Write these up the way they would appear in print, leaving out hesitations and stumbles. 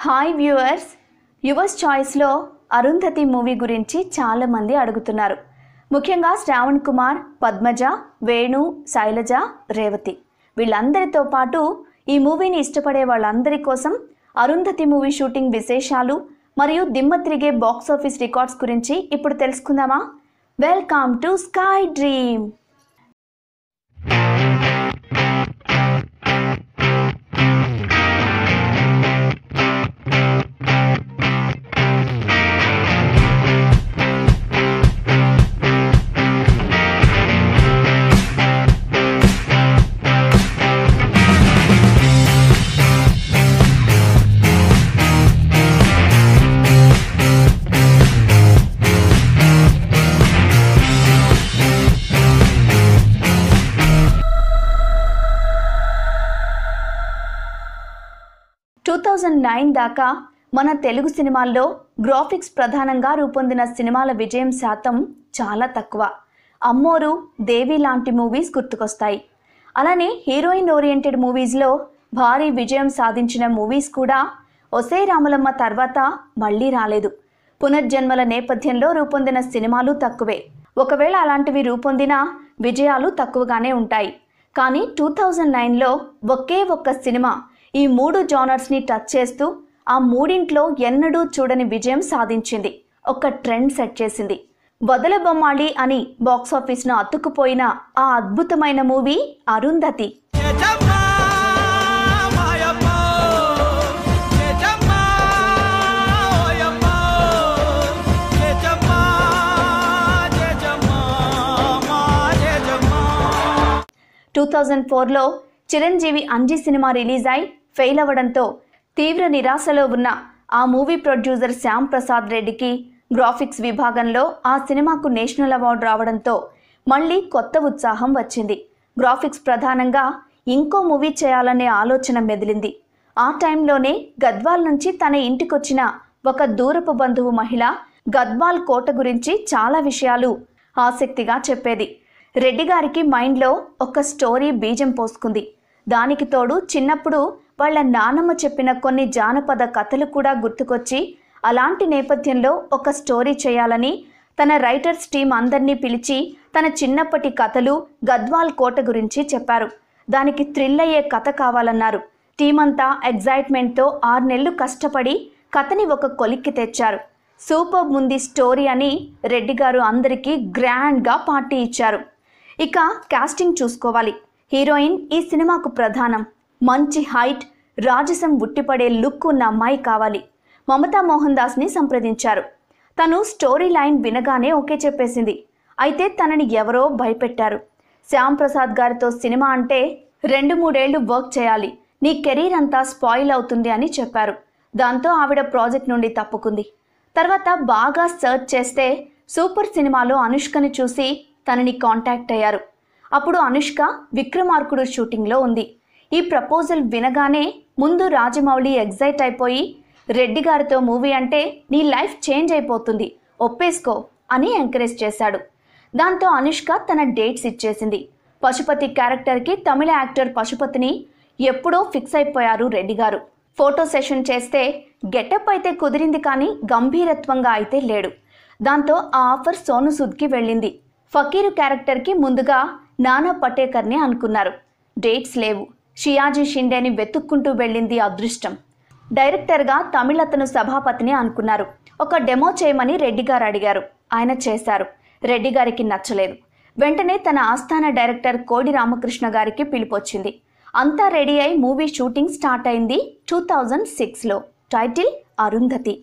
Hi viewers, yours చాయిస్లో Arundhati movie గురించి చాలామంది అడుగుతున్నారు. ముఖ్యంగా శ్రావణ్ కుమార్, పద్మజ, వేణు, శైలజ, రేవతి వీళ్ళందరితో పాటు ఈ మూవీని ఇష్టపడే వాళ్ళందరి కోసం అరుంధతి మూవీ షూటింగ్ విశేషాలు మరియు దిమ్మ తిరిగే బాక్స్ ఆఫీస్ రికార్డ్స్ గురించి ఇప్పుడు తెలుసుకుందామా? Welcome to sky dream. దాకా మన తెలుగు సినిమాల్లో గ్రాఫిక్స్ ప్రధానంగా రూపొందిన సినిమాల విజయం శాతం చాలా తక్కువ. అమ్మోరు, దేవి లాంటి మూవీస్ గుర్తుకొస్తాయి. అలానే హీరోయిన్ ఓరియంటెడ్ మూవీస్లో భారీ విజయం సాధించిన మూవీస్ కూడా ఒసే రాములమ్మ తర్వాత మళ్ళీ రాలేదు. పునర్జన్మల నేపథ్యంలో రూపొందిన సినిమాలు తక్కువే. ఒకవేళ అలాంటివి రూపొందినా విజయాలు తక్కువగానే ఉంటాయి. కానీ 2009లో ఒకే ఒక్క సినిమా ఈ మూడు జానర్స్ని టచ్ చేస్తూ ఆ మూడింట్లో ఎన్నడూ చూడని విజయం సాధించింది. ఒక ట్రెండ్ సెట్ చేసింది. వదల బొమ్మాళి అని బాక్సాఫీస్ను అతుక్కుపోయిన ఆ అద్భుతమైన మూవీ అరుంధతి. టూ 2004లో చిరంజీవి అంజి సినిమా రిలీజ్ అయి ఫెయిల్ అవ్వడంతో తీవ్ర నిరాశలో ఉన్న ఆ మూవీ ప్రొడ్యూసర్ శ్యామ్ ప్రసాద్ రెడ్డికి గ్రాఫిక్స్ విభాగంలో ఆ సినిమాకు నేషనల్ అవార్డు రావడంతో మళ్ళీ కొత్త ఉత్సాహం వచ్చింది. గ్రాఫిక్స్ ప్రధానంగా ఇంకో మూవీ చేయాలనే ఆలోచన మెదిలింది. ఆ టైంలోనే గద్వాల్ నుంచి తన ఇంటికొచ్చిన ఒక దూరపు బంధువు మహిళ గద్వాల్ కోట గురించి చాలా విషయాలు ఆసక్తిగా చెప్పేది. రెడ్డి గారికి మైండ్లో ఒక స్టోరీ బీజం పోసుకుంది. దానికి తోడు చిన్నప్పుడు వాళ్ళ నానమ్మ చెప్పిన కొన్ని జానపద కథలు కూడా గుర్తుకొచ్చి అలాంటి నేపథ్యంలో ఒక స్టోరీ చేయాలని తన రైటర్స్ టీం అందరినీ పిలిచి తన చిన్నప్పటి కథలు గద్వాల్ కోట గురించి చెప్పారు. దానికి థ్రిల్ అయ్యే కథ కావాలన్నారు. టీం అంతా ఎగ్జైట్మెంట్తో 6 నెలలు కష్టపడి కథని ఒక కొలిక్కి తెచ్చారు. సూపర్ ఉంది స్టోరీ అని రెడ్డి గారు అందరికీ గ్రాండ్గా పార్టీ ఇచ్చారు. ఇక కాస్టింగ్ చూసుకోవాలి. హీరోయిన్ ఈ సినిమాకు ప్రధానం. మంచి హైట్, రాజసం ఉట్టిపడే లుక్ ఉన్న అమ్మాయి కావాలి. మమతా మోహన్ దాస్ని సంప్రదించారు. తను స్టోరీ లైన్ వినగానే ఓకే చెప్పేసింది. అయితే తనని ఎవరో భయపెట్టారు. శ్యామ్ ప్రసాద్ గారితో సినిమా అంటే 2-3 ఏళ్లు వర్క్ చేయాలి, నీ కెరీర్ అంతా స్పాయిల్ అవుతుంది అని చెప్పారు. దాంతో ఆవిడ ప్రాజెక్ట్ నుండి తప్పుకుంది. తర్వాత బాగా సర్చ్ చేస్తే సూపర్ సినిమాలో అనుష్కని చూసి తనని కాంటాక్ట్ అయ్యారు. అప్పుడు అనుష్క విక్రమార్కుడు షూటింగ్లో ఉంది. ఈ ప్రపోజల్ వినగానే ముందు రాజమౌళి ఎగ్జైట్ అయిపోయి రెడ్డి గారితో మూవీ అంటే నీ లైఫ్ చేంజ్ అయిపోతుంది, ఒప్పేసుకో అని ఎంకరేజ్ చేశాడు. దాంతో అనుష్క తన డేట్స్ ఇచ్చేసింది. పశుపతి క్యారెక్టర్కి తమిళ యాక్టర్ పశుపతిని ఎప్పుడో ఫిక్స్ అయిపోయారు రెడ్డి గారు. ఫోటో సెషన్ చేస్తే గెటప్ అయితే కుదిరింది కానీ గంభీరత్వంగా అయితే లేడు. దాంతో ఆ ఆఫర్ సోను సూద్కి వెళ్ళింది. ఫకీరు క్యారెక్టర్కి ముందుగా నానా పటేకర్ని అనుకున్నారు. డేట్స్ లేవు. షియాజీ షిండేని వెతుక్కుంటూ వెళ్ళింది అదృష్టం. డైరెక్టర్గా తమిళతను సభాపతిని అనుకున్నారు. ఒక డెమో చేయమని రెడ్డి గారు అడిగారు. ఆయన చేశారు. రెడ్డి గారికి నచ్చలేదు. వెంటనే తన ఆస్థాన డైరెక్టర్ కోడి రామకృష్ణ గారికి పిలుపొచ్చింది. అంతా రెడీ అయి మూవీ షూటింగ్ స్టార్ట్ అయింది 2006లో. టైటిల్ అరుంధతి.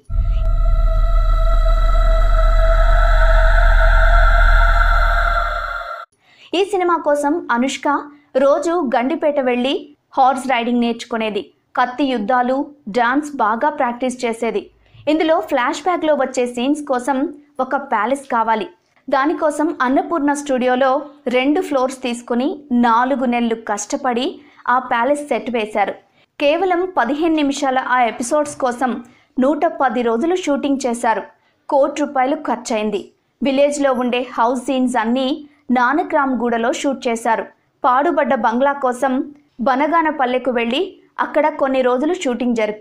ఈ సినిమా కోసం అనుష్క రోజు గండిపేట వెళ్ళి హార్స్ రైడింగ్ నేర్చుకునేది. కత్తి యుద్ధాలు, డాన్స్ బాగా ప్రాక్టీస్ చేసేది. ఇందులో ఫ్లాష్ బ్యాక్లో వచ్చే సీన్స్ కోసం ఒక ప్యాలెస్ కావాలి. దానికోసం అన్నపూర్ణ స్టూడియోలో 2 ఫ్లోర్స్ తీసుకుని 4 నెలలు కష్టపడి ఆ ప్యాలెస్ సెట్ వేశారు. కేవలం 15 నిమిషాల ఆ ఎపిసోడ్స్ కోసం 110 రోజులు షూటింగ్ చేశారు. ₹1 కోటి ఖర్చయింది. విలేజ్లో ఉండే హౌస్ సీన్స్ అన్నీ నానక్రామ్గూడలో షూట్ చేశారు. పాడుబడ్డ బంగ్లా కోసం బనగానపల్లెకు వెళ్ళి అక్కడ కొన్ని రోజులు షూటింగ్ జరిపారు.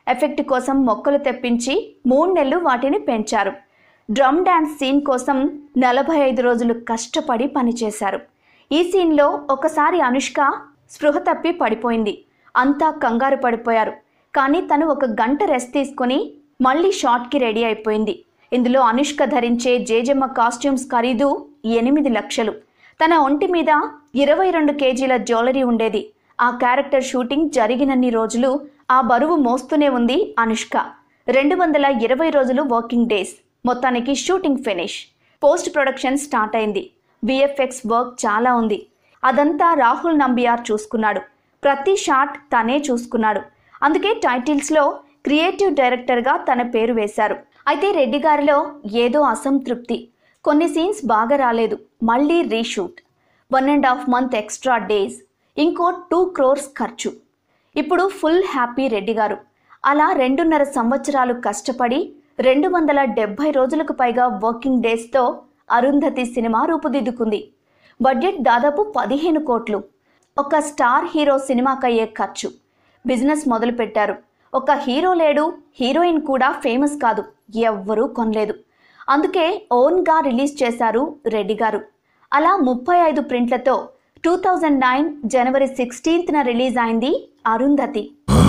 ఎఫెక్ట్ కోసం మొక్కలు తెప్పించి 3 నెలలు వాటిని పెంచారు. డ్రమ్ డాన్స్ సీన్ కోసం 45 రోజులు కష్టపడి పనిచేశారు. ఈ సీన్లో ఒకసారి అనుష్క స్పృహ తప్పి పడిపోయింది. అంతా కంగారు పడిపోయారు. కానీ తను 1 గంట రెస్ట్ తీసుకొని మళ్ళీ షాట్కి రెడీ అయిపోయింది. ఇందులో అనుష్క ధరించే జేజమ్మ కాస్ట్యూమ్స్ ఖరీదు 8 లక్షలు. తన ఒంటి మీద 22 కేజీల జ్యువెలరీ ఉండేది. ఆ క్యారెక్టర్ షూటింగ్ జరిగినన్ని రోజులు ఆ బరువు మోస్తూనే ఉంది అనుష్క. 220 రోజులు వర్కింగ్ డేస్. మొత్తానికి shooting finish. Post production start అయింది. విఎఫ్ఎక్స్ వర్క్ చాలా ఉంది. అదంతా రాహుల్ నంబియార్ చూసుకున్నాడు. ప్రతి షాట్ తనే చూసుకున్నాడు. అందుకే టైటిల్స్లో క్రియేటివ్ డైరెక్టర్గా తన పేరు వేశారు. అయితే రెడ్డి గారిలో ఏదో అసంతృప్తి. కొన్ని సీన్స్ బాగా రాలేదు. మళ్ళీ రీషూట్. 1.5 month extra days. ఇంకో 2 crores ఖర్చు. ఇప్పుడు ఫుల్ హ్యాపీ రెడ్డి గారు. అలా 2.5 సంవత్సరాలు కష్టపడి 270 రోజులకు పైగా వర్కింగ్ డేస్తో అరుంధతి సినిమా రూపుదిద్దుకుంది. బడ్జెట్ దాదాపు 15 కోట్లు. ఒక స్టార్ హీరో సినిమాకయ్యే ఖర్చు. బిజినెస్ మొదలుపెట్టారు. ఒక హీరో లేడు, హీరోయిన్ కూడా ఫేమస్ కాదు, ఎవ్వరూ కొనలేదు. అందుకే ఓన్గా రిలీజ్ చేశారు రెడ్డి గారు. అలా 35 ప్రింట్లతో 2009 జనవరి 16న రిలీజ్ అయింది అరుంధతి.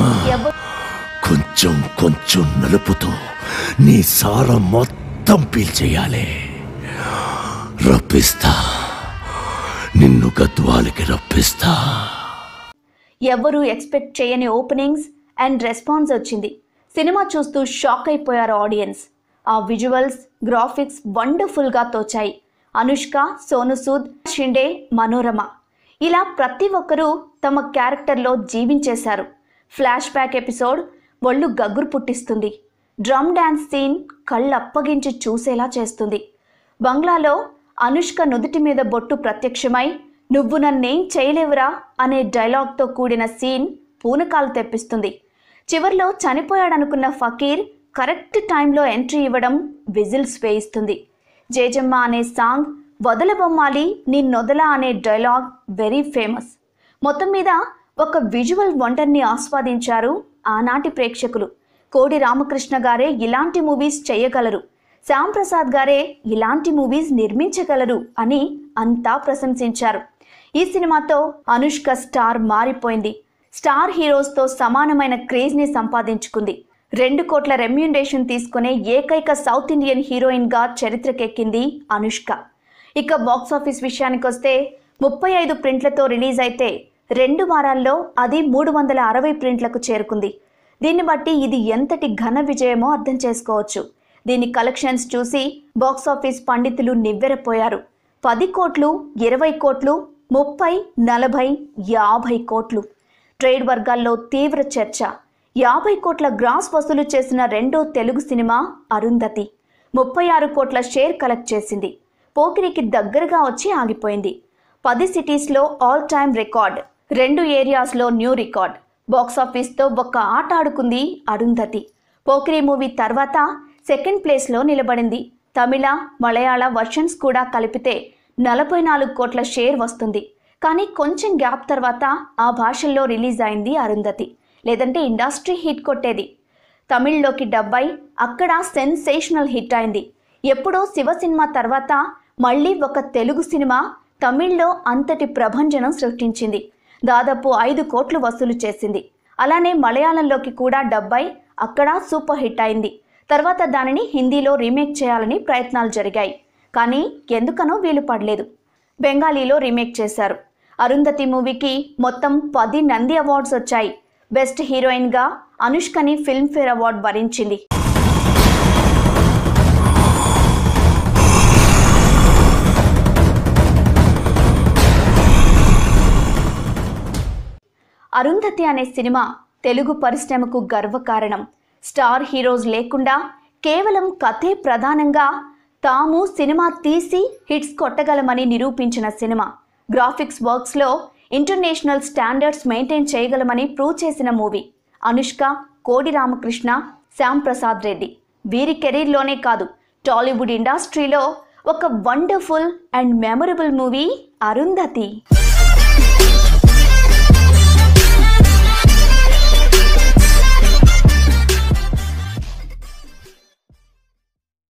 కొంచెం కొంచెం నలుపుతూ నీ సారం మొత్తం పీల్చేయాలి. రప్పిస్తా, నిన్ను గద్వాలకి రప్పిస్తా. ఎవరు ఎక్స్పెక్ట్ చేయని ఓపెనింగ్స్ అండ్ రెస్పాన్స్ వచ్చింది. సినిమా చూస్తూ షాక్ అయిపోయారు ఆడియన్స్. ఆ విజువల్స్, గ్రాఫిక్స్ వండర్ఫుల్గా తోచాయి. అనుష్క, సోను, సూద్, షిండే, మనోరమ ఇలా ప్రతి ఒక్కరూ తమ క్యారెక్టర్లో జీవించేశారు. ఫ్లాష్ బ్యాక్ ఎపిసోడ్ ఒళ్ళు గగ్గురు పుట్టిస్తుంది. డ్రమ్ డాన్స్ సీన్ కళ్ళప్పగించి చూసేలా చేస్తుంది. బంగ్లాలో అనుష్క నుదుటి మీద బొట్టు ప్రత్యక్షమై నువ్వు నన్నేం చేయలేవురా అనే డైలాగ్తో కూడిన సీన్ పూనకాలు తెప్పిస్తుంది. చివర్లో చనిపోయాడనుకున్న ఫకీర్ కరెక్ట్ టైంలో ఎంట్రీ ఇవ్వడం విజిల్స్ వేయిస్తుంది. జేజమ్మ అనే సాంగ్, వదలబొమ్మాలి నిన్నొదల అనే డైలాగ్ వెరీ ఫేమస్. మొత్తం మీద ఒక విజువల్ వండర్ని ఆస్వాదించారు ఆనాటి ప్రేక్షకులు. కోడి రామకృష్ణ గారే ఇలాంటి మూవీస్ చేయగలరు, శ్యామ్ ప్రసాద్ గారే ఇలాంటి మూవీస్ నిర్మించగలరు అని అంతా ప్రశంసించారు. ఈ సినిమాతో అనుష్క స్టార్ మారిపోయింది. స్టార్ హీరోస్తో సమానమైన క్రేజ్ని సంపాదించుకుంది. 2 కోట్ల రెమ్యూనరేషన్ తీసుకునే ఏకైక సౌత్ ఇండియన్ హీరోయిన్గా చరిత్రకెక్కింది అనుష్క. ఇక బాక్సాఫీస్ విషయానికొస్తే 35 ప్రింట్లతో రిలీజ్ అయితే 2 వారాల్లో అది 360 ప్రింట్లకు చేరుకుంది. దీన్ని బట్టి ఇది ఎంతటి ఘన విజయమో అర్థం చేసుకోవచ్చు. దీని కలెక్షన్స్ చూసి బాక్సాఫీస్ పండితులు నివ్వెరపోయారు. 10 కోట్లు, 20 కోట్లు, 30, 40, 50 కోట్లు. ట్రేడ్ వర్గాల్లో తీవ్ర చర్చ. 50 కోట్ల గ్రాస్ వసూలు చేసిన రెండో తెలుగు సినిమా అరుంధతి 36 కోట్ల షేర్ కలెక్ట్ చేసింది. పోకిరికి దగ్గరగా వచ్చి ఆగిపోయింది. 10 సిటీస్లో ఆల్ టైమ్ రికార్డ్, 2 ఏరియాస్లో న్యూ రికార్డ్. బాక్సాఫీస్తో ఒక్క ఆట ఆడుకుంది అరుంధతి. పోకిరి మూవీ తర్వాత సెకండ్ ప్లేస్లో నిలబడింది. తమిళ, మలయాళ వర్షన్స్ కూడా కలిపితే 44 కోట్ల షేర్ వస్తుంది. కానీ కొంచెం గ్యాప్ తర్వాత ఆ భాషల్లో రిలీజ్ అయింది అరుంధతి. లేదంటే ఇండస్ట్రీ హిట్ కొట్టేది. తమిళ్లోకి డబ్ అయి అక్కడ సెన్సేషనల్ హిట్ అయింది. ఎప్పుడో శివ సినిమా తర్వాత మళ్ళీ ఒక తెలుగు సినిమా తమిళ్లో అంతటి ప్రభంజనం సృష్టించింది. దాదాపు 5 కోట్లు వసూలు చేసింది. అలానే మలయాళంలోకి కూడా డబ్ అయి అక్కడ సూపర్ హిట్ అయింది. తర్వాత దానిని హిందీలో రీమేక్ చేయాలని ప్రయత్నాలు జరిగాయి. కానీ ఎందుకనో వీలు పడలేదు. బెంగాలీలో రీమేక్ చేశారు. అరుంధతి మూవీకి మొత్తం 10 నంది అవార్డ్స్ వచ్చాయి. బెస్ట్ హీరోయిన్గా అనుష్కని ఫిల్మ్ఫేర్ అవార్డు వరించింది. అరుంధతి అనే సినిమా తెలుగు పరిశ్రమకు గర్వకారణం. స్టార్ హీరోస్ లేకుండా కేవలం కథే ప్రధానంగా తాము సినిమా తీసి హిట్స్ కొట్టగలమని నిరూపించిన సినిమా. గ్రాఫిక్స్ వర్క్స్లో ఇంటర్నేషనల్ స్టాండర్డ్స్ మెయింటైన్ చేయగలమని ప్రూవ్ చేసిన మూవీ. అనుష్క, కోడి రామకృష్ణ, శ్యామ్ ప్రసాద్ రెడ్డి వీరి కెరీర్లోనే కాదు టాలీవుడ్ ఇండస్ట్రీలో ఒక wonderful and memorable movie Arundhati.